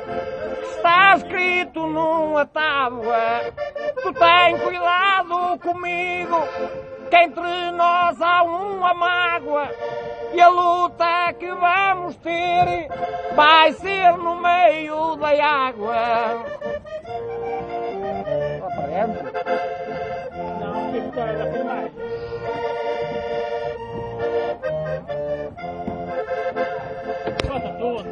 Está escrito numa tábua, tu tem cuidado comigo, que entre nós há uma mágoa e a luta que vamos ter vai ser no meio da água. Não, que vitória da primária. Duas.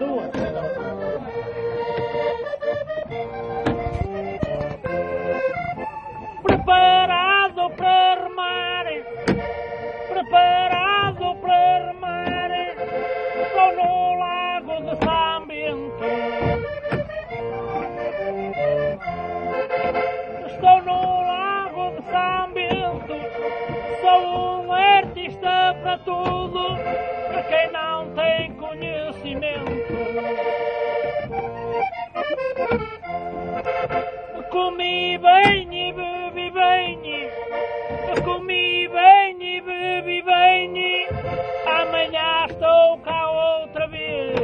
Preparado para remar, preparado para remar, estou no lago de São Bento. Estou no lago de São Bento, sou um artista para tudo, para quem não tem conhecimento. Comi bem e bebi bem, comi bem e bebi bem, amanhã estou cá outra vez.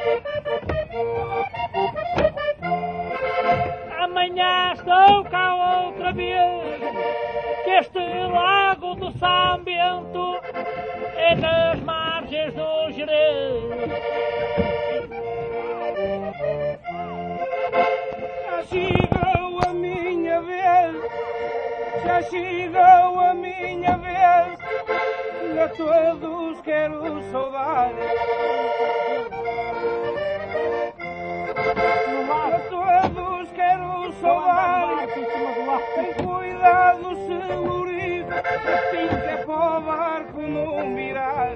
Amanhã estou cá outra vez, que este lago do São Bento é nas margens do Jerez. Já chegou a minha vez, já chegou a minha vez, a todos quero saudar. A todos quero saudar, tem cuidado se lurir, pinta para o barco não virar.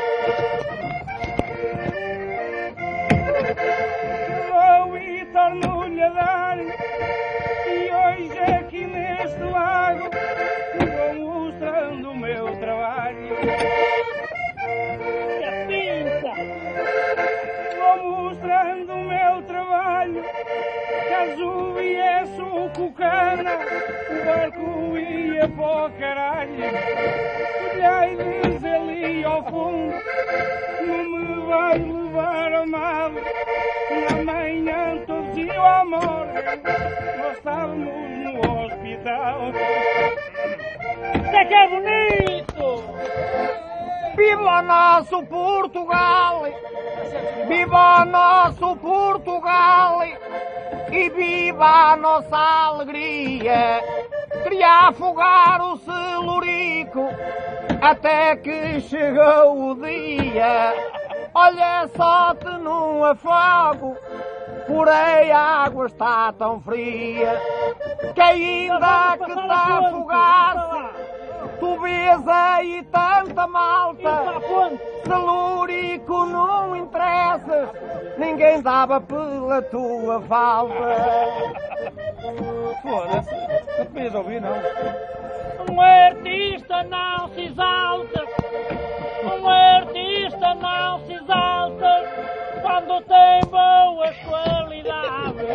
Vou e torno-lhe a dar, e hoje aqui neste lago vou mostrando o meu trabalho. Vou mostrando o meu trabalho, caso viesse o cucana, o barco ia para o caralho. Olhei desde ali ao fundo, não me vai levar amado, na manhã todos iam à morgue, nós estávamos no hospital. Isso é que é bonito! Viva o nosso Portugal! Viva o nosso Portugal! E viva a nossa alegria! Queria afogar o celurico até que chegou o dia. Olha só que não afogo, porém a água está tão fria que ainda que te afogasse, tu vês aí tanta malta. Celurico não interessas, ninguém dava pela tua falta. Foda-se, não podias ouvir não. Um artista não se exalta, um artista não se exalta quando tem boas qualidades.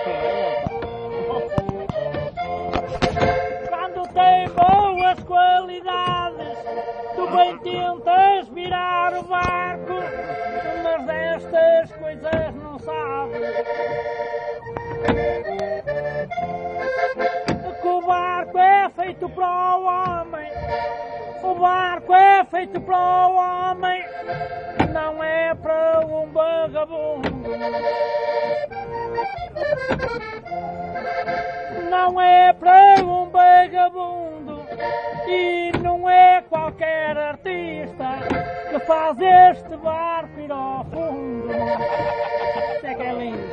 Quando tem boas qualidades, tu bem tentas virar o barco, mas destas coisas não sabes. Que o barco é feito para o homem, o barco é feito para o homem, não é para um vagabundo. Não é para um vagabundo e não é qualquer artista que faz este barco ir ao fundo. Isso é que é lindo.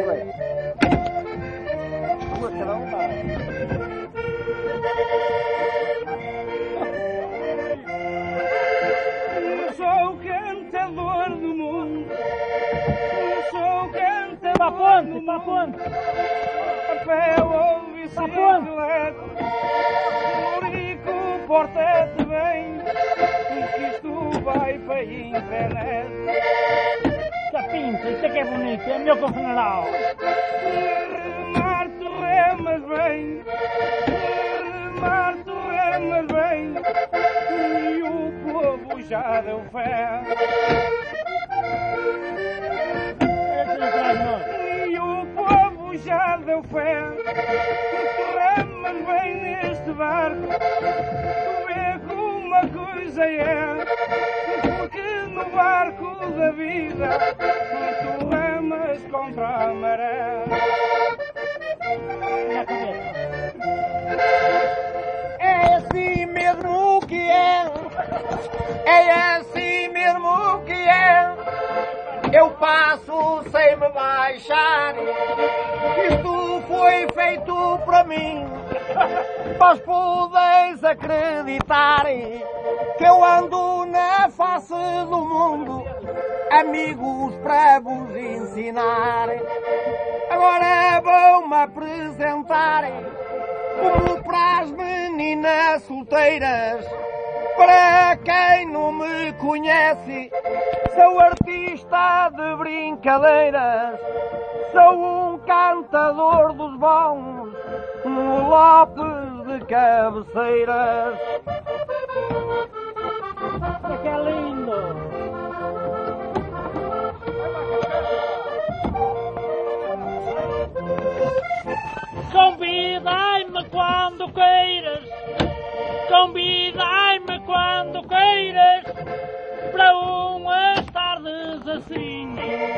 Eu sou o cantador do mundo, eu sou o cantador Para a ponte, para a ponte. A pé ou bicicleta, Celurico, porta-te bem, porque isto vai para a internet. Sapinto, isso é que é bonito, é melhor que o funeral. Remar tu remas bem, remar tu remas bem, e o povo já deu fé. Esse não traz nós. E o povo meu fé, tu remas bem neste barco, tu vê como uma coisa é, porque no barco da vida tu remas contra a maré. É assim mesmo que é assim mesmo que é. Eu passo sem me baixar, isto foi feito para mim. Vós podeis acreditar que eu ando na face do mundo, amigos para vos ensinar. Agora vou-me apresentar como para as meninas solteiras. Para quem não me conhece, sou artista de brincadeiras, sou um cantador dos bons, um Lopes de cabeceiras. Que é lindo! Convidai-me quando queiras, convidai-me quando queiras, para umas tardes assim.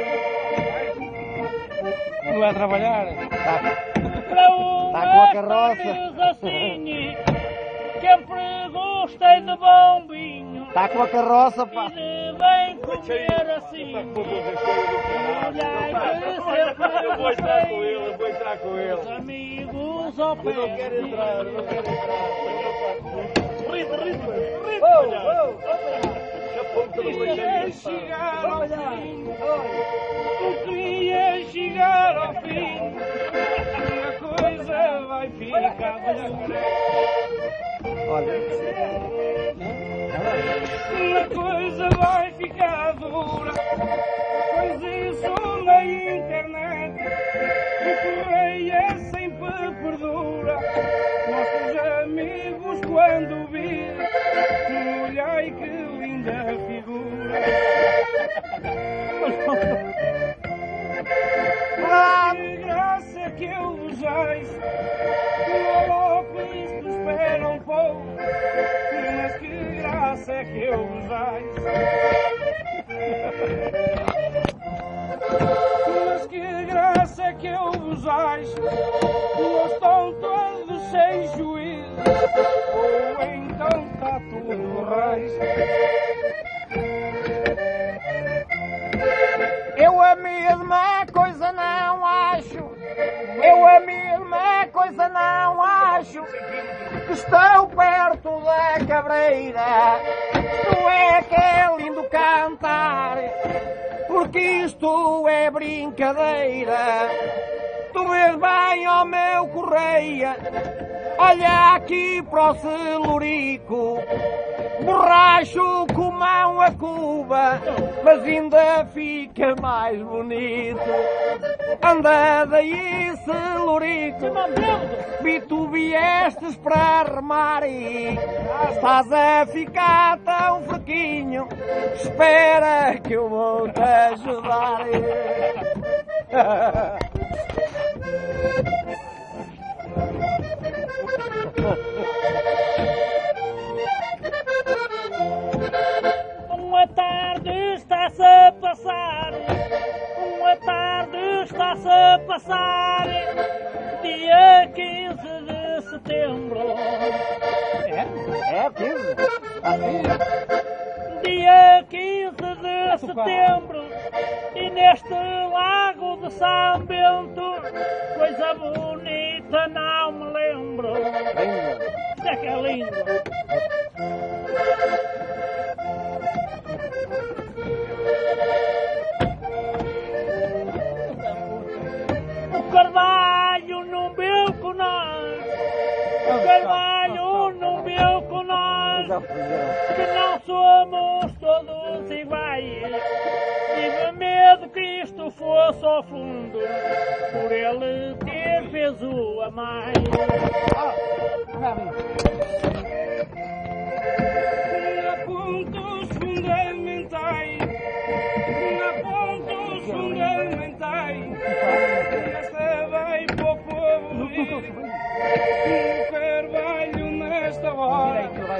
Não é trabalhar? Para umas com a carroça. tardes assim, sempre gostei de bom vinho. Está com a carroça, E pá. de bem comer assim. Olhai que sempre Eu vou entrar com gostei, ele, eu vou entrar com ele. os amigos ao pé. Eu não quero entrar, eu não quero entrar. Ia chegar ao fim, tu ia chegar ao fim, e a coisa vai ficar dura. A coisa vai ficar dura, pois isso na internet, o correio é sempre perdura. Nossos amigos quando vir, olhai que linda figura. Que graça que eu vejais, o Lopes te espera um pouco, mas que graça é que eu vejais. Mas que graça é que eu vejais, eles estão todos sem juízo, ou então está tudo raiz. Eu a mesma coisa não acho, eu a mesma coisa não acho, que estou perto da cabreira. Isto é que é lindo cantar, porque isto é brincadeira. Tu vês bem ao meu correia, olha aqui para o celurico, borracho com mão a Cuba, mas ainda fica mais bonito. Anda daí, celurico, vi tu viestes para remar e estás a ficar tão fraquinho, espera que eu vou te ajudar. Uma tarde está-se a passar, uma tarde está-se a passar, dia 15 de setembro. É 15? Assim? Dia 15 de setembro, e neste lago de São Bento, coisa bonita não me lembro. Isso é que é lindo. O Carvalho não viu com nós, o Carvalho não viu com nós, que não somos todos iguais. Tive medo que isto fosse ao fundo, por ele ter peso a mais. Pontos fundamentais, pontos fundamentais, essa vai para o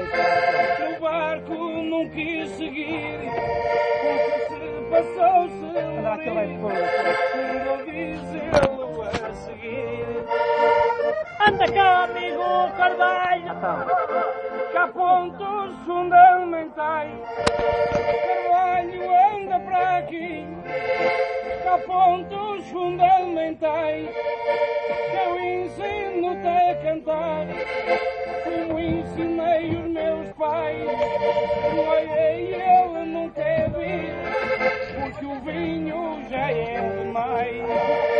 O barco não quis seguir, porque se passou-se vou dizê-lo a seguir. Anda cá, amigo Carvalho, Que há pontos fundamentais. Carvalho anda para aqui. Que há pontos fundamentais. Que eu ensino-te a cantar, como ensinei os meus pais. Olha, ele não quer vir, porque o vinho já é demais.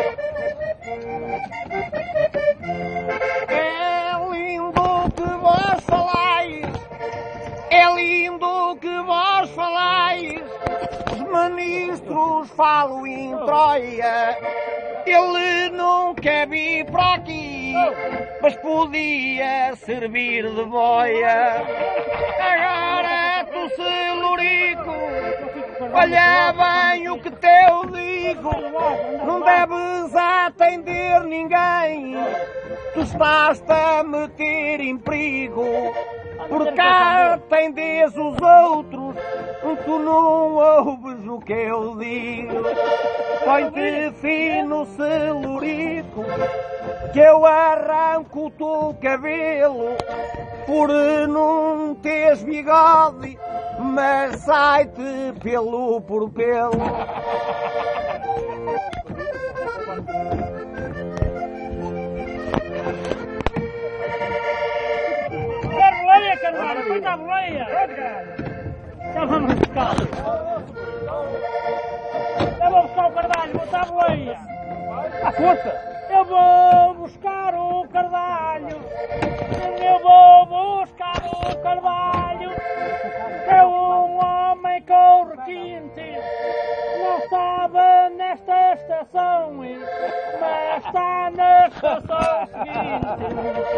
É lindo que vós falais, é lindo que vós falais. Os ministros falam em Troia, ele não quer vir para aqui, mas podia servir de boia. Agora tu, Celurico, olha bem o que te eu digo, não deves atender ninguém, tu estás-te a meter em perigo, por cá atendes os outros, tu não ouves o que eu digo. Põe-te fino, Celurico, que eu arranco-te o cabelo, por não teres bigode, mas sai-te pelo por pelo. é boleia, Carvalho, põe a boleia. Já vamos buscar. Eu vou buscar o Carvalho, vou dar a boleia. À força! Eu vou buscar o Carvalho, eu vou buscar o Carvalho, que é um homem com requinte, não estava nesta estação, mas está na estação seguinte.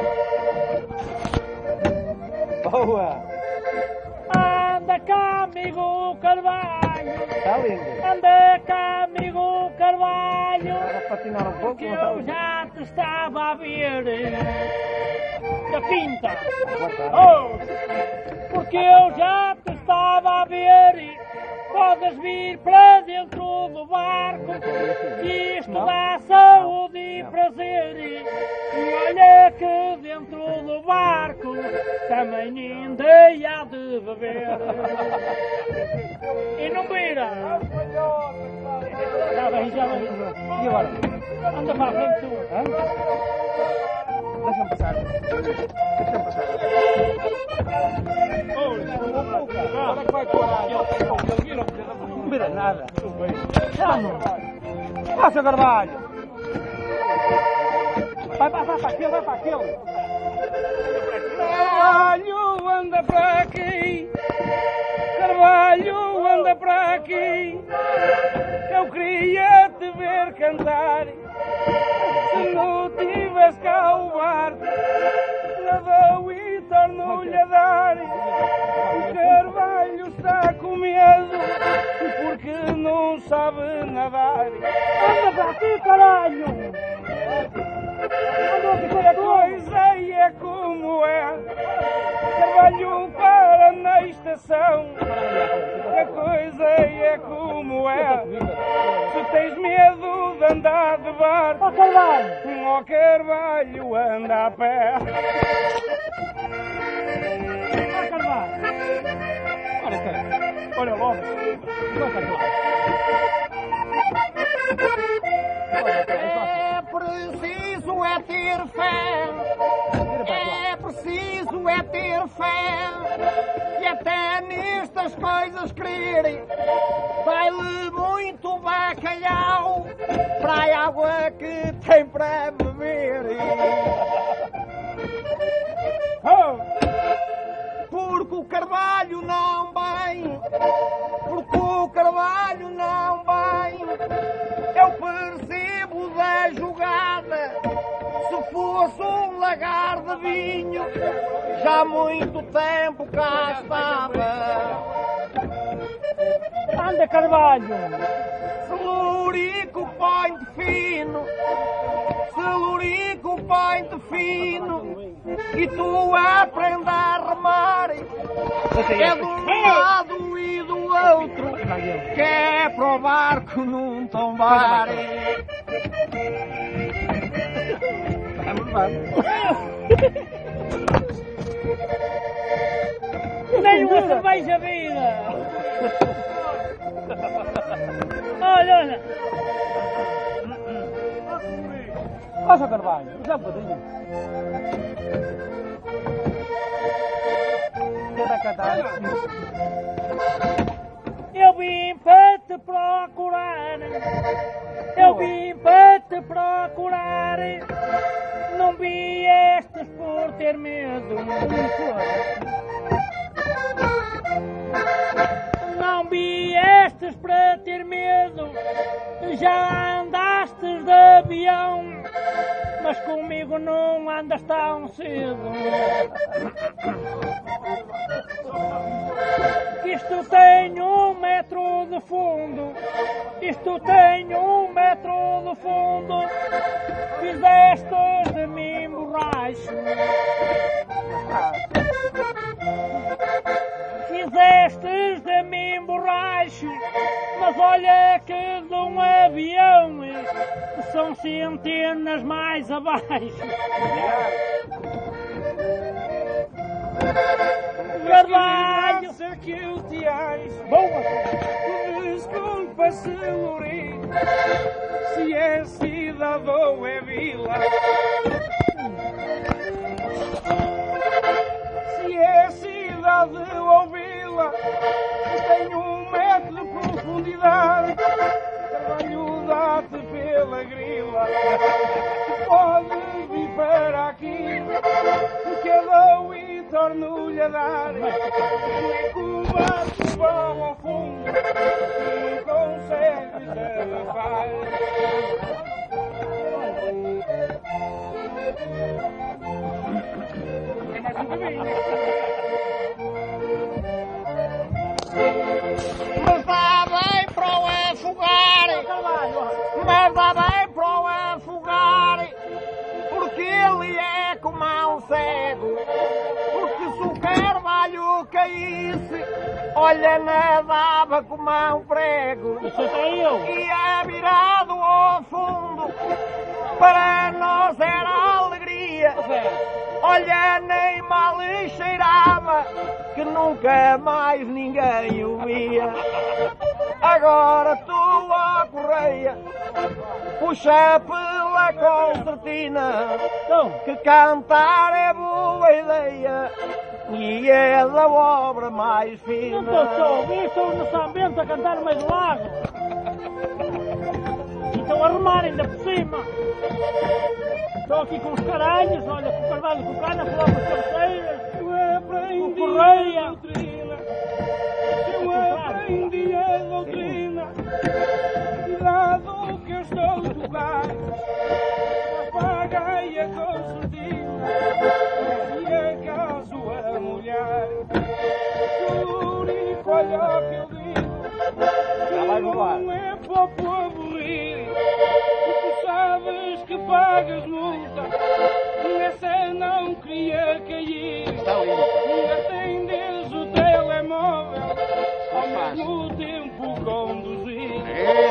Boa! Anda cá, amigo Carvalho, Está lindo! anda cá, amigo Carvalho, Para patinar um pouco, que eu já te estava a ver da pinta. Oh, porque eu já te estava a ver. Podes vir para dentro do barco, isto dá saúde e prazer. E olha que dentro do barco também ainda há de beber. E não vira. Já vem, já vem. E agora? Anda para a frente tu. Deixa-me passar. Deixa-me passar. Olha que vai parar. Não vira nada. Vamos. Passa, Carvalho. Vai passar para aquele, vai para aquele. Carvalho anda para aqui. Carvalho anda para aqui. Eu queria te ver cantar. Se não tivesse cá o barco, lavou e tornou-lhe a dar. O Carvalho está com medo, porque não sabe nadar. Anda para aqui, caralho! A coisa é como é. Carvalho para na estação. A coisa é como é. Se tens medo de andar de barco, Ó Carvalho! ó Carvalho anda a pé. Ó Carvalho! Olha logo. É preciso é ter fé. É preciso é ter fé. E até nestas coisas crer. Dai-lhe muito bacalhau para a água que tem para beber. Porque o Carvalho não vem. Porque o Carvalho não vem. Eu percebo da jogada. Se fosse um lagar de vinho, já há muito tempo cá estava. Anda, Carvalho! Celurico põe-te fino, Celurico põe-te fino, e tu aprende a remar. É de um lado e do outro, que é para o barco não tombar. Nem uma cerveja vida! Olha, olha! Passa, Carvalho, já um bocadinho. Quer cantar? Eu vim para te procurar, eu vim para te procurar, não viestes por ter medo, não viestes para ter medo, já andastes de avião, mas comigo não andas tão cedo. Isto tem 1 metro de fundo, isto tem 1 metro de fundo, fizeste de mim borracho, fizeste de mim borracho, mas olha que de um avião são centenas mais abaixo. Carvalho, Que eu te acho. boa! Desculpa se luri, se é cidade ou é vila. Se é cidade ou vila, tem 1 metro de profundidade. Carvalho dá-te pela grila. Pode vir para aqui, que eu dou e torno-lhe a dar. Nem que o barco vá ao fundo e consegues levar. É mais um caminho. Mas dá bem para o afogar, mas dá bem para o afogar, porque ele é como um cego. Porque se o Carvalho caísse, olha, nadava como um prego. Isso até eu! Ia virado ao fundo, para nós era alegria. Olha, nem mal cheirava, que nunca mais ninguém o via. Agora tu, ó correia, puxa pela concertina, que cantar é boa ideia e é da obra mais fina. Não estou no São Bento a cantar no meio do lago. E estão a remar ainda por cima. Estou aqui com os caralhos, olha, com o Carvalho, com o Cana, com as cabeceiras, com o Correia. Eu aprendi a doutrina, cuidado que eu estou do lado. Apaguei a concertina e acaso a mulher. Jurico, olha o que eu digo, que não é para o povo rir. Tu sabes que pagas multa, nessa não queria cair. Ainda tendes o telemóvel, ao mesmo tempo conduzir.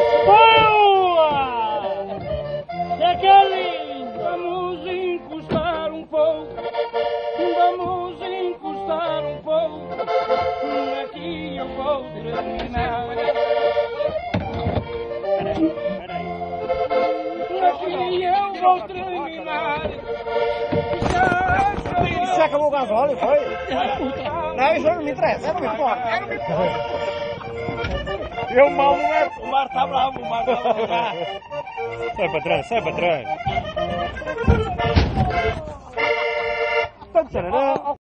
Boa! É que é lindo! Vamos encostar um pouco, vamos encostar um pouco, aqui eu vou terminar. Aqui eu vou terminar. Isso acabou o gasóleo, foi? Não, isso não me interessa, não me importa. Eu mal não é. O mar está bravo, o mar está bravo. Sai para trás, sai para trás.